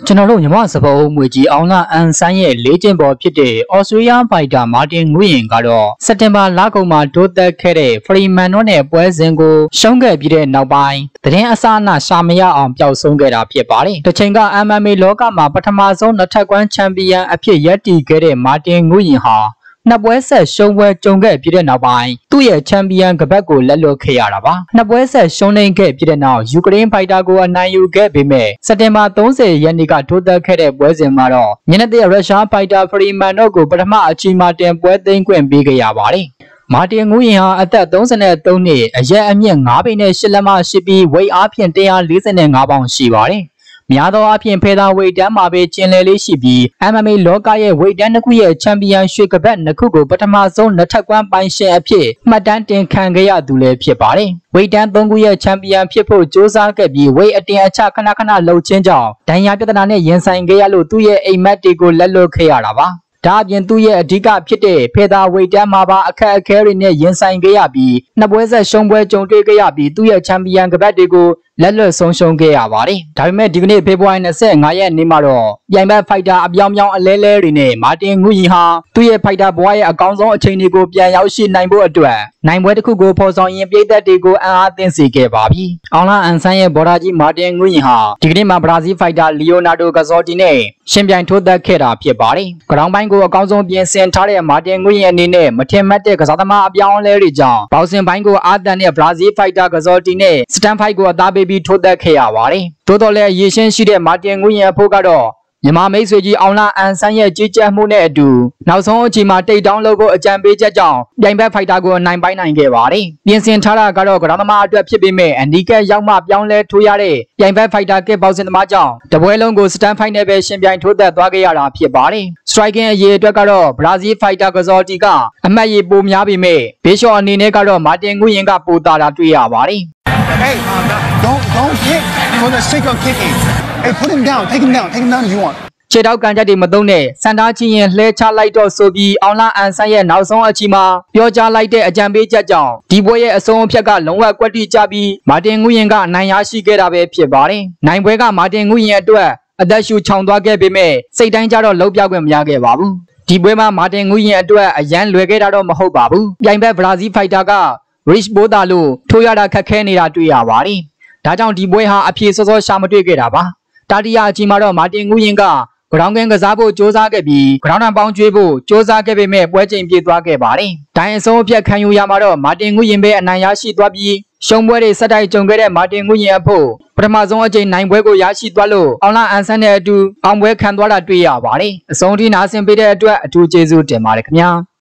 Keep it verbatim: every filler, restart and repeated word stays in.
ကျွန်တော်တို့ညီမစပအုံးမွေကြီးအောင်လာအန်ဆန်းရဲ့လေးကျင်းပေါ်ဖြစ်တဲ့ဩစတြေးလျဖိုက်တာမာတင်ငွေရင်ကတော့စက်တင်ဘာလကုန်မှာဒိုးသက်ခဲ့တဲ့ဖရီမန်တို့နဲ့ပွဲစဉ်ကိုရှုံးခဲ့ပြီးတဲ့နောက်ပိုင်းသတင်းအစအနရှာမရအောင်ပျောက်ဆုံးခဲ့တာဖြစ်ပါတယ်။တစ်ချိန်က M M A လောကမှာပထမဆုံးနှစ်ထပ်ကွမ်းချန်ပီယံအဖြစ်ရပ်တည်ခဲ့တဲ့မာတင်ငွေရင်ဟာနှစ်ပွဲဆက်ရှုံးပွဲကြုံခဲ့ပြီးတဲ့နောက်ပိုင်းသူ့ရဲ့ချန်ပီယံကပတ်ကိုလက်လွတ်ခဲ့ရတာပါနှစ်ပွဲဆက်ရှုံးနိမ့်ခဲ့ပြီးတဲ့နောက်ယူကရိန်းဖိုက်တာကိုအနိုင်ယူခဲ့ပေမဲ့စက်တင်ဘာ၃၀ရက်နေ့ကထိုးသက်ခဲ့တဲ့ပွဲစဉ်မှာတော့ညနေတဲ့ရုရှားဖိုက်တာဖရီမန်တို့ကိုပထမအချီမှာတင်ပွဲသိမ်းခွင့်ပေးခဲ့ရပါတယ်မာတင်ငူရင်ဟာအသက်၃၃နှစ်အရက်အမြင့်၅ပေနဲ့၈လက်မရှိပြီးဝိတ်အားဖြင့်၁၄၅ပေါင်ရှိပါတယ်များသောအားဖြင့်ဖေသာဝိတ်တန်းမှာပဲကျင်လည်လေးရှိပြီး M M A လောကရဲ့ဝိတ်တန်းတစ်ခုရဲ့ချန်ပီယံရွှေကပတ်နှစ်ခုကိုပထမဆုံးနှစ်ထပ်ကွမ်းပိုင်ရှင်အဖြစ်မှတ်တမ်းတင်ခံခဲ့ရသူလည်းဖြစ်ပါတယ်။ဝိတ်တန်းသုံးခုရဲ့ချန်ပီယံဖြစ်ဖို့ကြိုးစားခဲ့ပြီးဝိတ်အတင်အချခဏခဏလှုပ်ခြင်းကြောင့်ဒဏ်ရာပြဿနာနဲ့ရင်ဆိုင်ခဲ့ရလို့သူ့ရဲ့အိမ်မက်တွေကိုလက်လွတ်ခဲ့ရတာပါ။ဒါအပြင်သူ့ရဲ့အဓိကဖြစ်တဲ့ဖေသာဝိတ်တန်းမှာပါအခက်အခဲတွေနဲ့ရင်ဆိုင်ခဲ့ရပြီးနှစ်ပွဲဆက်ရှုံးပွဲကြုံတွေ့ခဲ့ရပြီးသူ့ရဲ့ချန်ပီယံကပတ်တွေကိုလက်လွတ်ဆုံးရှုံးခဲ့ရပါတယ်။ဒါပေမဲ့ဒီကနေ့ဖေဖော်ဝါရီ၂၅ရက်နေ့မှာတော့ပြိုင်ဘက်ဖိုက်တာအပြောင်းပြောင်းအလဲလဲတွေနဲ့မာတင်ငူရီဟာသူ့ရဲ့ဖိုက်တာဘဝရဲ့အကောင်းဆုံးအချိန်တွေကိုပြန်ရောက်ရှိနိုင်ဖို့အတွက်နိုင်ပွဲတစ်ခုကိုဖော်ဆောင်ရင်ပြည်သက်တွေကိုအံ့အားသင့်စေခဲ့ပါပြီ။အောင်လာအန်ဆန်းရဲ့ဘော်ဒါကြီးမာတင်ငူရီဟာဒီကနေ့မှာဘရာဇီးဖိုက်တာလီယိုနာဒိုဂဇော်တီနဲ့ရှင်ပြိုင်ထိုးသက်ခဲ့တာဖြစ်ပါတယ်။ဂရောင်းပိုင်းကိုအကောင်းဆုံးပြင်ဆင်ထားတဲ့မာတင်ငူရီအနေနဲ့မထင်မှတ်တဲ့ကစားသမားအပြောင်းအလဲတွေကြောင့်ဘောက်ဆင်ပိုင်းကိုအာသန်နဲ့ဘရာဇီးဖိုက်တာဂဇော်တီနဲ့စတန်ဖိုက်ကိုအသားပေးပြီးထိုးသက်ခဲ့ရပါတယ်။သို့တော်လည်းရေရှင်းရှိတဲ့မာတင်ငူရင်အဖို့ကတော့မြန်မာမိတ်ဆွေကြီးအောင်လာအန်ဆန်းရဲ့ကြီးကြပ်မှုနဲ့အတူနောက်ဆုံးအချိန်မှာတိတ်တောင်းလို့ကိုအကြံပေးချက်ကြောင့်ပြိုင်ဘက်ဖိုက်တာကိုနိုင်ပိုင်းနိုင်ခဲ့ပါတယ်။ပြင်ဆင်ထားတာကတော့ကရောင်းသမားအတွက်ဖြစ်ပေမဲ့အနီးကပ်ရောက်မှပြောင်းလဲထိုးရတဲ့ပြိုင်ဘက်ဖိုက်တာကစ်ဘောက်ဆင်သမားကြောင့်တပွဲလုံးကိုစတန်ဖိုက်နဲ့ပဲရှင်ပြိုင်ထိုးသက်သွားခဲ့ရတာဖြစ်ပါတယ်။ Striking အရေးအတွက်ကတော့ဘရာဇီးဖိုက်တာကစော်တီကအမှတ်ရပိုများပေမဲ့ဘေးရှော့အနေနဲ့ကတော့မာတင်ငူရင်ကပိုတာတာတွေ့ရပါတယ်။ Hey, don't don't hit for the sake of kicking. Hey, put him down. Take him down. Take him down if you want. ခြေထောက်ကန်ချက်တွေမသုံးနဲ့စံသားချင်းရင်လှဲချလိုက်တော့ဆိုပြီးအောင်လာအန်ဆန်းရဲ့နောက်ဆုံးအချီမှာပြောကြားလိုက်တဲ့အကြံပေးချက်ကြောင့်ဒီပွဲရဲ့အဆုံးအဖြတ်ကလုံးဝကွက်တိကျပြီးမာတင်ငူရင်ကအနိုင်ရရှိခဲ့တာပဲဖြစ်ပါတယ်။နိုင်ပွဲကမာတင်ငူရင်အတွက်အသက်ရှူချောင်သွားခဲ့ပေမဲ့စိတ်တိုင်းကျတော့လှုပ်ပြောက်ခွင့်မရခဲ့ပါဘူး။ဒီပွဲမှာမာတင်ငူရင်အတွက်အရန်လွယ်ခဲ့တာတော့မဟုတ်ပါဘူး။ပြိုင်ဘက်ဘရာဇီးဖိုက်တာကRich ဘိုးသားလို့ထိုးရတာခက်ခဲနေတာတွေ့ရပါတယ်။ဒါကြောင့်ဒီပွဲဟာအပြေစောစောရှာမတွေ့ခဲ့တာပါ။တာတီယာအကြီးမှာတော့မာတင်ငူရင်ကဂရောင်းကင်းကစားဖို့စ조사ခဲ့ပြီးဂရောင်းတန်ပေါင်းကျွေးဖို့စ조사ခဲ့ပေမဲ့ပွဲချိန်ပြေးသွားခဲ့ပါတယ်။ဒိုင်အဆုံးအဖြတ်ခံယူရမှာတော့မာတင်ငူရင်ပဲအနိုင်ရရှိသွားပြီးရှုံးပွဲတွေဆက်တိုက်ကြုံခဲ့တဲ့မာတင်ငူရင်အဖို့ပထမဆုံးအကြိမ်နိုင်ပွဲကိုရရှိသွားလို့အောင်လာအန်ဆန်းနဲ့အတူအောင်ပွဲခံသွားတာတွေ့ရပါတယ်။အဆုံးထိနာဆင်ပေးတဲ့အတွက်အထူးကျေးဇူးတင်ပါတယ်ခင်ဗျာ။